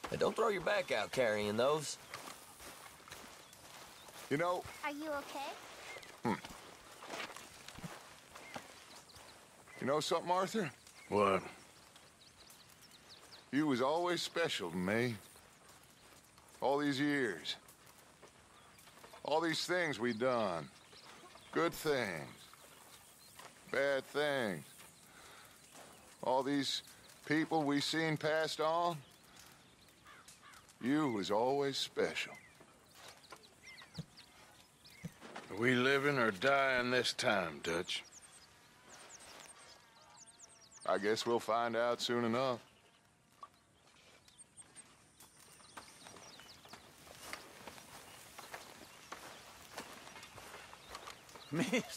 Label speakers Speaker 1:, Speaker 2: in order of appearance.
Speaker 1: Hey, don't throw your back out carrying those.
Speaker 2: You know,
Speaker 3: Are you okay?
Speaker 2: you know something, Arthur?
Speaker 4: What?
Speaker 2: You was always special to me. All these years. All these things we done. Good things. Bad things. All these people we seen passed on. You was always special.
Speaker 4: Are we living or dying this time, Dutch?
Speaker 2: I guess we'll find out soon enough.
Speaker 5: Miss